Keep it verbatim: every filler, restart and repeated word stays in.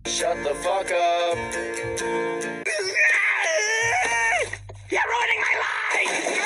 Shut the fuck up. You're ruining my life!